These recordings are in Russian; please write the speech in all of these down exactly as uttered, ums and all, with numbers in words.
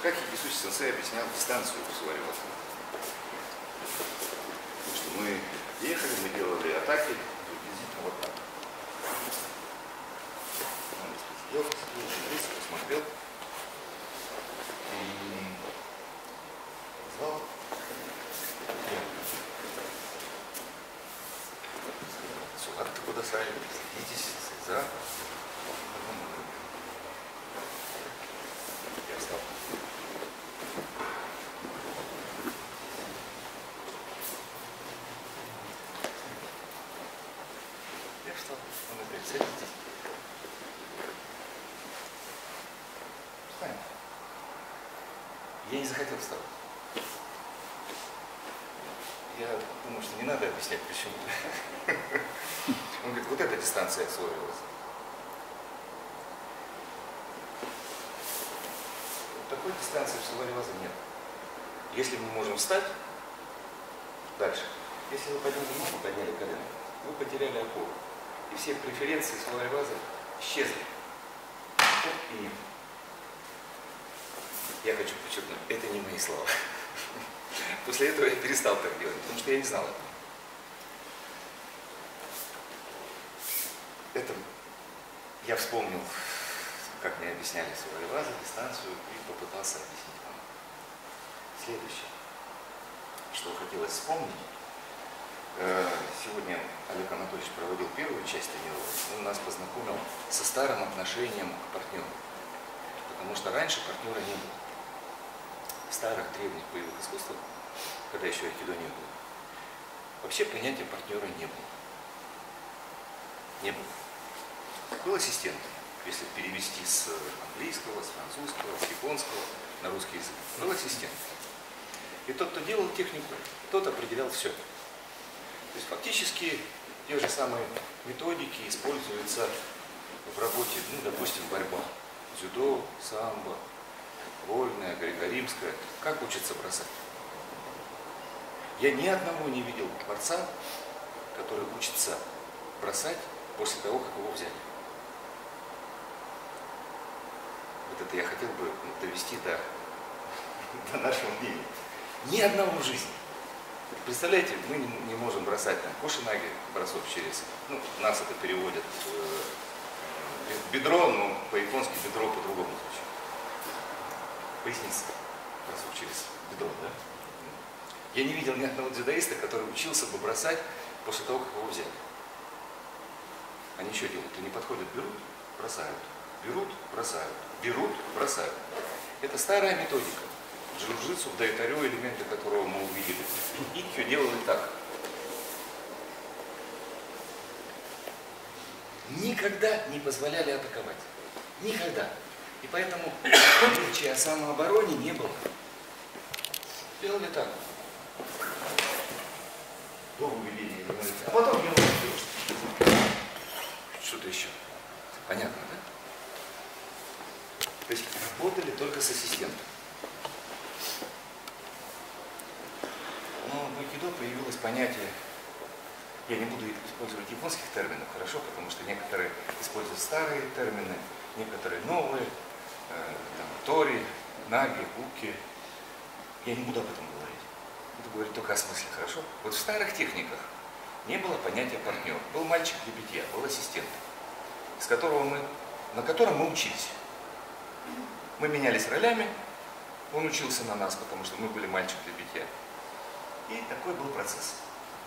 как Хикисучи сенсей объяснял дистанцию в Саваривазе? Что мы ехали, мы делали атаки приблизительно вот так. Он сидел, очень близко посмотрел и назвал. Сюда-то куда сами, садитесь, за. Я встал. Я встал. Он опять садитесь. Встань. Я не захотел встать. Я думаю, что не надо объяснять, почему. Он говорит, вот эта дистанция освоилась. Такой дистанции в Саваривазе нет. Если мы можем встать, дальше. Если вы подняли ногу, подняли колено, вы потеряли опору. И все преференции Савариваза исчезли. И я хочу подчеркнуть, это не мои слова. После этого я перестал так делать, потому что я не знал этого. Это я вспомнил, как мне объясняли Савариваза, дистанцию, и попытался объяснить вам. Следующее, что хотелось вспомнить. Сегодня Олег Анатольевич проводил первую часть тренировки. Он нас познакомил со старым отношением к партнеру. Потому что раньше партнера не было. В старых древних боевых искусствах, когда еще айкидо не было, вообще понятия партнера не было. Не было. Был ассистент, если перевести с английского, с французского, с японского на русский язык. Был ассистент. И тот, кто делал технику, тот определял все. То есть фактически те же самые методики используются в работе, ну, допустим, борьба. Дзюдо, самбо, вольная, греко-римская. Как учатся бросать? Я ни одного не видел борца, который учится бросать после того, как его взяли. Вот это я хотел бы довести до, до нашего мнения. Ни одного в жизни. Представляете, мы не, не можем бросать там кошинаги, бросок через, ну, нас это переводят э, бедро, но по-японски бедро по-другому звучит. Поясница, бросок через бедро, да? Я не видел ни одного дзюдоиста, который учился бы бросать после того, как его взяли. Они что делают? Они подходят, берут, бросают, берут, бросают, берут, бросают. Это старая методика. Джиу-джитсу, в дайтарё, элементы которого мы увидели. Иккё делали так. Никогда не позволяли атаковать. Никогда. И поэтому речи о самообороне не было. Делали так. До увеличения. А потом делали что-то еще. Понятно, да? То есть работали только с ассистентом. Но в айкидо появилось понятие, я не буду использовать японских терминов, хорошо, потому что некоторые используют старые термины, некоторые новые, э, там, тори, наги, уки. Я не буду об этом говорить. Буду говорить только о смысле, хорошо? Вот в старых техниках не было понятия партнер. Был мальчик для битья, был ассистент, с которого мы, на котором мы учились. Мы менялись ролями, он учился на нас, потому что мы были мальчик для битья. И такой был процесс.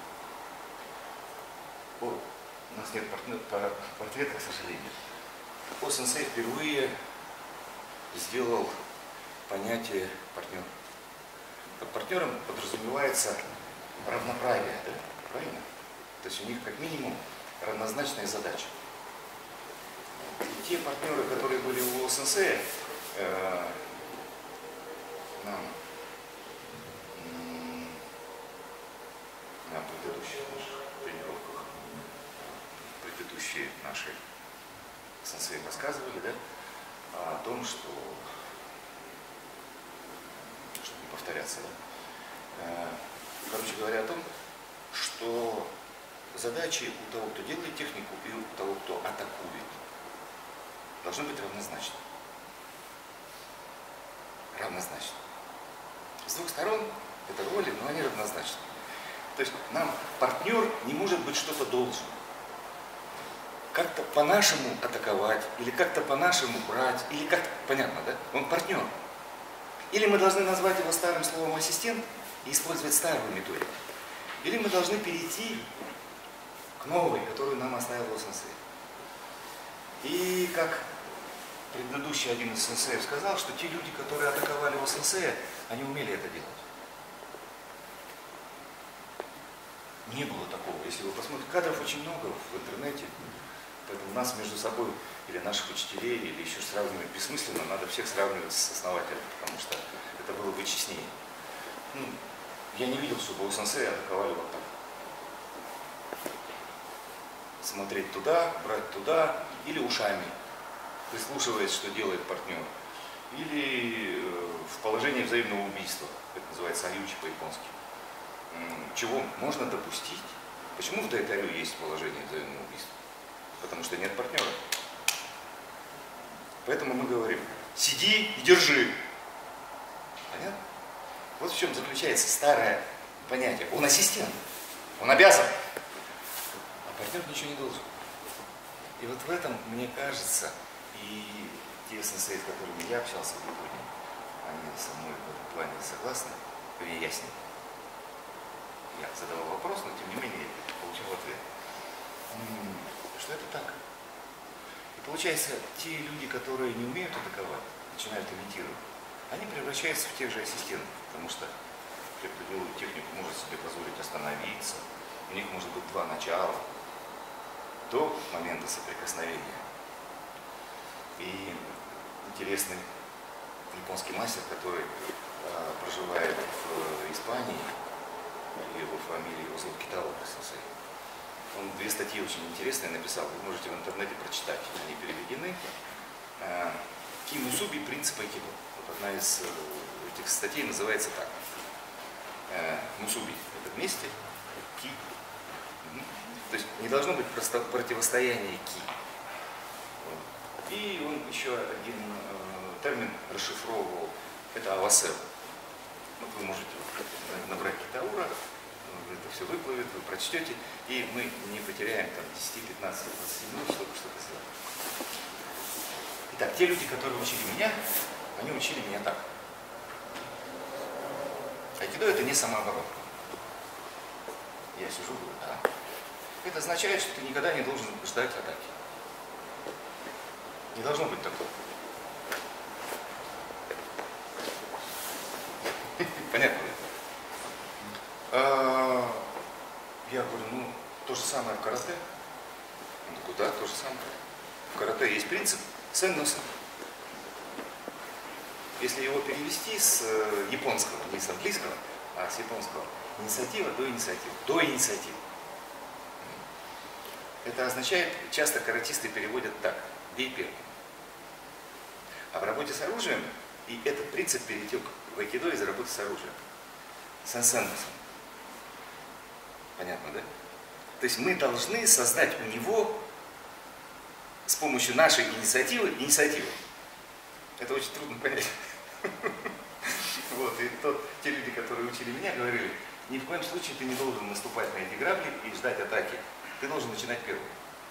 О, у нас нет портрета, к сожалению. О-сенсей впервые сделал понятие партнера. Под партнером подразумевается равноправие, да? Правильно? То есть у них как минимум равнозначная задача. И те партнеры, которые были у О-сенсея, э, нам на предыдущих наших тренировках, предыдущие наши сенсеи рассказывали, да, о том, что, чтобы не повторяться, да, короче говоря, о том, что задачи у того, кто делает технику, и у того, кто атакует, должны быть равнозначны. равнозначны. С двух сторон это роли, но они равнозначны. То есть нам партнер не может быть что-то должен. Как-то по-нашему атаковать, или как-то по-нашему брать, или как-то, понятно, да? Он партнер. Или мы должны назвать его старым словом ассистент и использовать старую методику. Или мы должны перейти к новой, которую нам оставил сенсей. И как предыдущий один из сенсеев сказал, что те люди, которые атаковали его сенсея, они умели это делать. Не было такого. Если вы посмотрите, кадров очень много в интернете. Поэтому нас между собой, или наших учителей, или еще сравнивать бессмысленно, надо всех сравнивать с основателем, потому что это было бы честнее. Ну, я не видел, чтобы у сенсея атаковали вот так. Смотреть туда, брать туда, или ушами, прислушиваясь, что делает партнер. Или в положении взаимного убийства, это называется аючи по-японски. Чего можно допустить? Почему в дайтарю есть положение взаимного убийства? Потому что нет партнера. Поэтому мы говорим, сиди и держи. Понятно? Вот в чем заключается старое понятие. Он ассистент, он обязан, а партнер ничего не должен. И вот в этом, мне кажется, и те сенсеи, с которыми я общался в Японии, они со мной в этом плане согласны, и я с ним. Я задавал вопрос, но тем не менее получил ответ. Что это так? И получается, те люди, которые не умеют атаковать, начинают имитировать, они превращаются в тех же ассистентов, потому что те, кто делают технику, может себе позволить остановиться, у них может быть два начала до момента соприкосновения. И интересный японский мастер, который э, проживает в Испании, его фамилия, его зовут Китао сенсей. Он две статьи очень интересные написал, вы можете в интернете прочитать, они переведены. Ки Мусуби, принцип айкидо. Вот одна из этих статей называется так. Мусуби – это вместе, ки. То есть не должно быть просто противостояния ки. И он еще один термин расшифровывал, это авасеру. Вот вы можете набрать Китаура, это все выплывет, вы прочтете, и мы не потеряем там десять, пятнадцать, двадцать минут, чтобы что-то сделать. Итак, те люди, которые учили меня, они учили меня так. Айкидо — это не самооборона. Я сижу, говорю, да. Это означает, что ты никогда не должен ждать атаки. Не должно быть такого. Понятно? А, я говорю, ну, то же самое в карате. Он такой, да, то же самое. В карате есть принцип сен-но-сен. Если его перевести с японского, не с английского, а с японского, инициатива до инициативы. До инициативы. Это означает, часто каратисты переводят так, бей первым. А в работе с оружием, и этот принцип перетек в айкидо из работы с оружием. Сен-сен-сен. Понятно, да? То есть мы должны создать у него с помощью нашей инициативы инициативу. Это очень трудно понять. Вот, и тот, те люди, которые учили меня, говорили, ни в коем случае ты не должен наступать на эти грабли и ждать атаки. Ты должен начинать первым.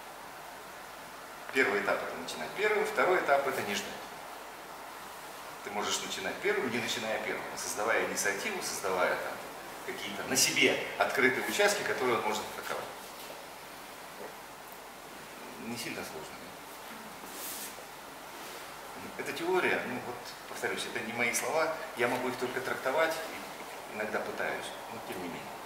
Первый этап это начинать первым, второй этап это не ждать. Ты можешь начинать первым, не начиная первым, создавая инициативу, создавая там какие-то на себе открытые участки, которые он может атаковать. Не сильно сложно. Это теория, ну вот, повторюсь, это не мои слова, я могу их только трактовать, иногда пытаюсь, но тем не менее.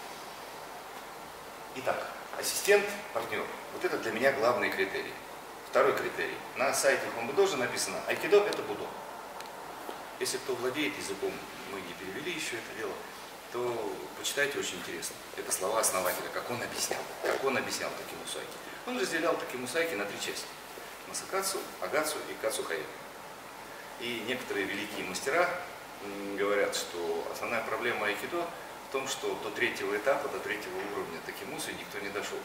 Итак, ассистент, партнер, вот это для меня главный критерий. Второй критерий. На сайте Хомбудожи написано, айкидо это будо. Если кто владеет языком, мы не перевели еще это дело, то почитайте, очень интересно. Это слова основателя, как он объяснял, как он объяснял Такемусайки. Он разделял Такемусайки на три части. Масакацу, Агацу и Кацухай. И некоторые великие мастера говорят, что основная проблема айкидо в том, что до третьего этапа, до третьего уровня Такемусы никто не дошел.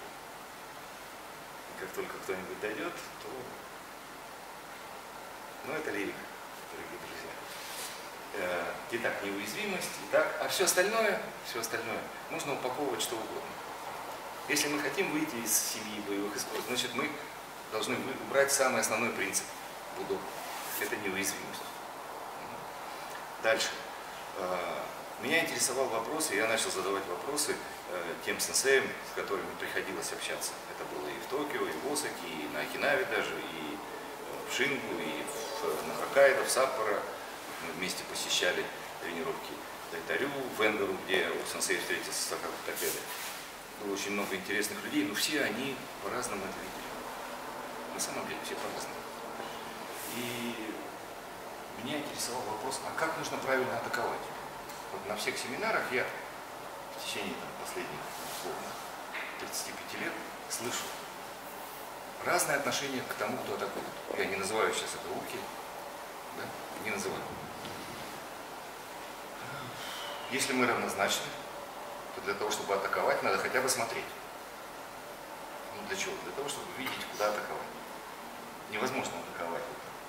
И как только кто-нибудь дойдет, то... Ну, это лирика, дорогие друзья. э, и так неуязвимость, и так, а все остальное, все остальное можно упаковывать что угодно. Если мы хотим выйти из семьи боевых искусств, значит мы должны убрать самый основной принцип будо. Это неуязвимость. Дальше. Меня интересовал вопрос, и я начал задавать вопросы тем сенсеям, с которыми приходилось общаться. Это было и в Токио, и в Осаке, и на Окинаве даже, и в Шингу, и в, на Хоккайдо, в Саппоро. Мы вместе посещали тренировки в Тайтарю, в Энгару, где у сенсея встретился с ортопедой. Было очень много интересных людей, но все они по-разному это видели. На самом деле все по-разному. И меня интересовал вопрос, а как нужно правильно атаковать? Вот на всех семинарах я в течение там, последних, условно, тридцати пяти лет слышу разное отношение к тому, кто атакует. Я не называю сейчас это руки, да? Не называю. Если мы равнозначны, то для того, чтобы атаковать, надо хотя бы смотреть. Ну для чего? Для того, чтобы видеть, куда атаковать. Невозможно атаковать.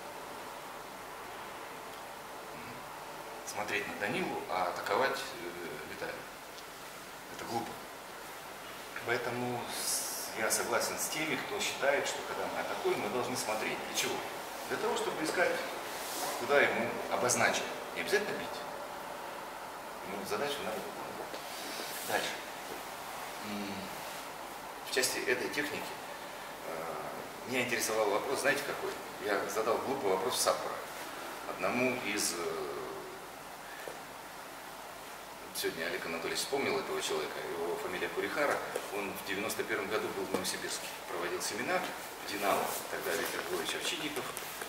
Смотреть на Данилу, а атаковать э, Виталия. Это глупо. Поэтому я согласен с теми, кто считает, что когда мы атакуем, мы должны смотреть. Для чего? Для того, чтобы искать, куда ему обозначить. Не обязательно бить. Ему задачу надо выполнить. Дальше. В части этой техники меня интересовал вопрос, знаете какой? Я задал глупый вопрос в Саппоро. Одному из... Сегодня Олег Анатольевич вспомнил этого человека, его фамилия Курихара. Он в девяносто первом году был в Новосибирске, проводил семинар в Динамо, тогда Виктор Григорьевич Овчинников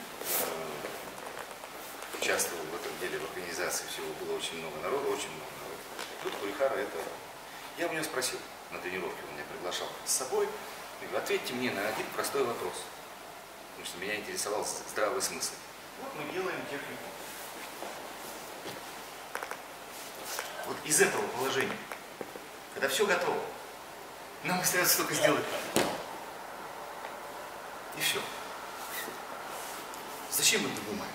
э, участвовал в этом деле, в организации, всего было очень много народа, очень много народа. Тут Курихара это... Я у него спросил на тренировке, он меня приглашал с собой, я говорю, ответьте мне на один простой вопрос, потому что меня интересовал здравый смысл. Вот мы делаем технику. Вот из этого положения, когда все готово, нам остается только сделать так. И все. Зачем мы это думаем?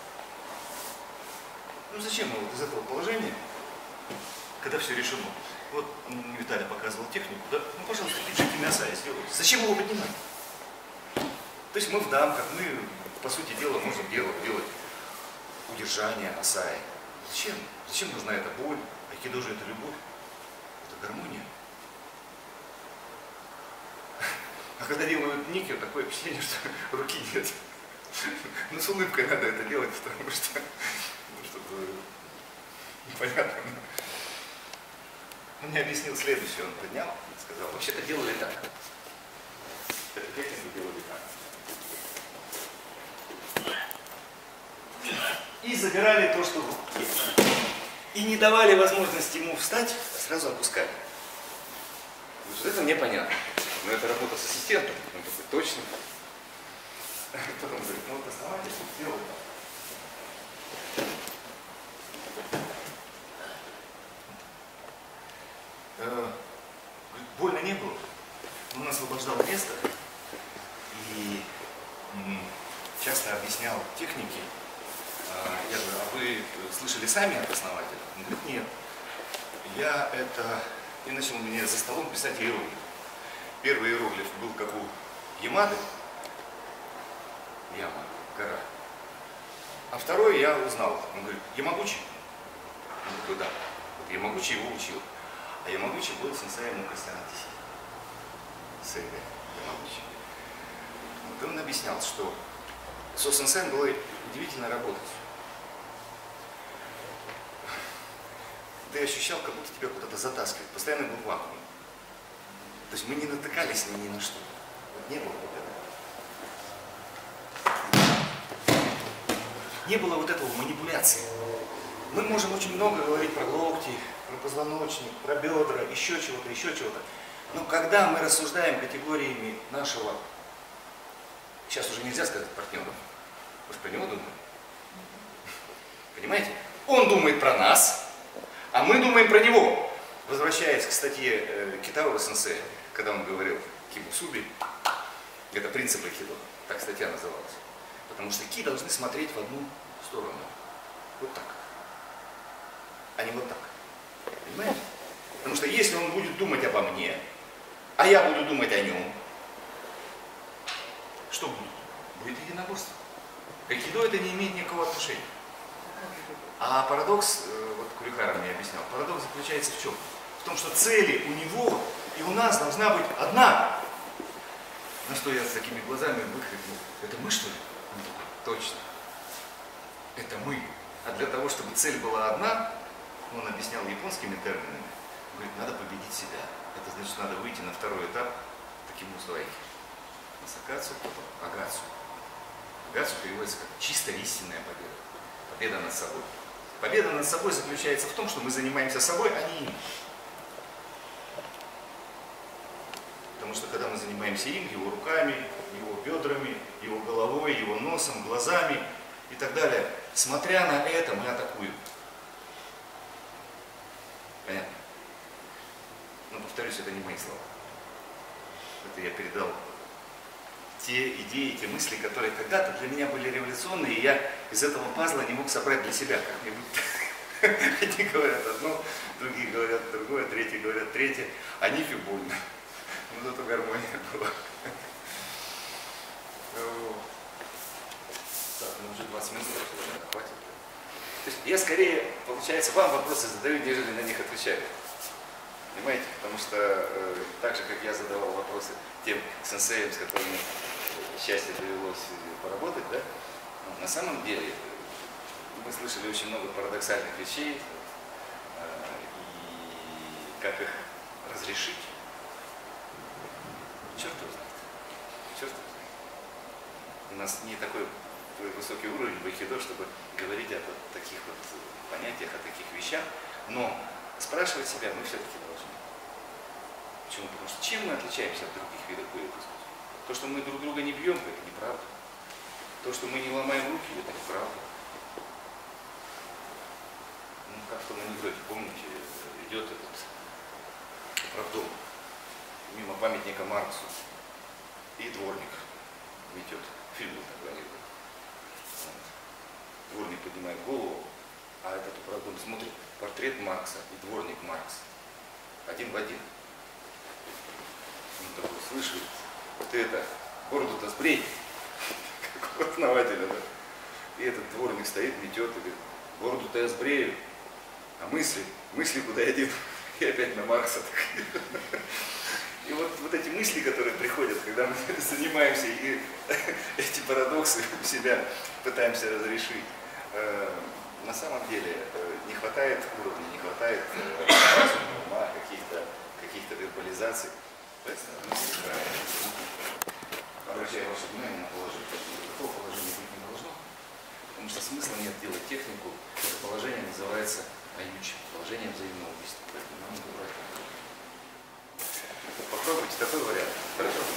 Ну зачем мы вот из этого положения, когда все решено? Вот Виталий показывал технику, да? Ну пожалуйста, держите мясо и сделайте. Зачем его поднимать? То есть мы в дамках, мы, по сути дела, можем делать, делать удержание асаи. Зачем? Зачем нужна эта боль? Айкидо же это любовь, это гармония. А когда делают никио, такое впечатление, что руки нет. Ну с улыбкой надо это делать, потому что, ну, что-то непонятно. Он мне объяснил следующее, он поднял и сказал, вообще-то делали так. Эту технику делали так. И забирали то, что в руке. И не давали возможности ему встать, а сразу опускали. Вот это мне понятно. Но это работа с ассистентом. Он такой, точно. Потом говорит, ну вот основатель сделал так. Больно не было. Он освобождал место и часто объяснял техники. Я говорю, а вы слышали сами от основателя? Он говорит, нет. Я это... И начал мне за столом писать иероглиф. Первый иероглиф был как у Ямады. Яма, гора. А второй я узнал. Он говорит, Ямагучи? Он такой, да. Вот Ямагучи его учил. А Ямагучи был сенсеем Мукасяна Тиси. Сэйгэ Ямагучи. Вот он объяснял, что со сенсеем было удивительно работать. Ты ощущал, как будто тебя куда-то затаскивают. Постоянно был вакуум. То есть мы не натыкались ни, ни на что. Вот не было вот этого. Не было вот этого манипуляции. Мы можем очень много говорить про локти, про позвоночник, про бедра, еще чего-то, еще чего-то. Но когда мы рассуждаем категориями нашего, сейчас уже нельзя сказать партнеров, мы же про него думаем. Понимаете? Он думает про нас, а мы думаем про него. Возвращаясь к статье э, Китаро-сенсея, когда он говорил кибусуби, это принцип айкидо, так статья называлась. Потому что ки должны смотреть в одну сторону. Вот так. а не вот так. Понимаете? Потому что если он будет думать обо мне, а я буду думать о нем, что будет? Будет единоборство. К айкидо это не имеет никакого отношения. А парадокс, вот Курихара мне объяснял, парадокс заключается в чем? В том, что цели у него и у нас должна быть одна. На что я с такими глазами выкрикнул: это мы, что ли? Он такой: точно. Это мы. А для того, чтобы цель была одна, он объяснял японскими терминами, говорит, надо победить себя. Это значит, надо выйти на второй этап таким узлайки. Сакацу, потом агацу. Агацу переводится как чисто истинная победа. Победа над собой. Победа над собой заключается в том, что мы занимаемся собой, а не им. Потому что когда мы занимаемся им, его руками, его бедрами, его головой, его носом, глазами и так далее, смотря на это, мы атакуем. Понятно? Но, повторюсь, это не мои слова. Это я передал те идеи, те мысли, которые когда-то для меня были революционные, и я из этого пазла не мог собрать для себя как-нибудь. Одни говорят одно, другие говорят другое, третьи говорят третье, а нифиг больно. Ну, зато гармония была. Так, ну уже двадцать минут, хватит. То есть я скорее, получается, вам вопросы задаю, нежели на них отвечаю. Понимаете? Потому что э, так же, как я задавал вопросы тем сенсеям, с которыми счастье довелось поработать, да, ну, на самом деле мы слышали очень много парадоксальных вещей, э, и как их разрешить, черт его знает. Черт его знает. У нас не такой высокий уровень в айкидо, чтобы говорить о таких вот понятиях, о таких вещах, но спрашивать себя мы все-таки должны. Почему? Потому что чем мы отличаемся от других видов боевых искусств? То, что мы друг друга не бьем, это неправда. То, что мы не ломаем руки, это неправда. Ну, как в том анекдоте, помните, идет этот правдом мимо памятника Марксу, и дворник метет. Фильм был такой анекдот. Вот. Дворник поднимает голову, а этот управдом смотрит портрет Маркса и дворник Маркс. Один в один. Он такой: слышь, ты это, бороду-то сбрей, как у основателя, да? И этот дворник стоит, метет и говорит: бороду-то я сбрею, а мысли, мысли куда я дену? И опять на Маркса. И вот, вот эти мысли, которые приходят, когда мы занимаемся и эти парадоксы у себя пытаемся разрешить, э, на самом деле э, не хватает уровня, не хватает э, разума, ума, каких-то каких-то вербализаций. Обращаю ваше внимание на положение. Такого положения быть не должно, потому что смысла нет делать технику. Это положение называется аючи, положение взаимного убийства. Поэтому нам надо брать. Попробуйте такой вариант. Хорошо?